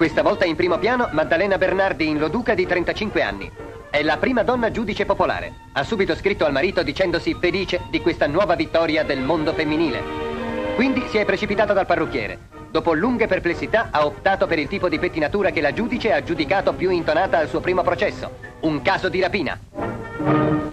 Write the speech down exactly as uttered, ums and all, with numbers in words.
Questa volta in primo piano Maddalena Bernardi in Loduca di trentacinque anni. È la prima donna giudice popolare. Ha subito scritto al marito dicendosi felice di questa nuova vittoria del mondo femminile. Quindi si è precipitata dal parrucchiere. Dopo lunghe perplessità ha optato per il tipo di pettinatura che la giudice ha giudicato più intonata al suo primo processo. Un caso di rapina.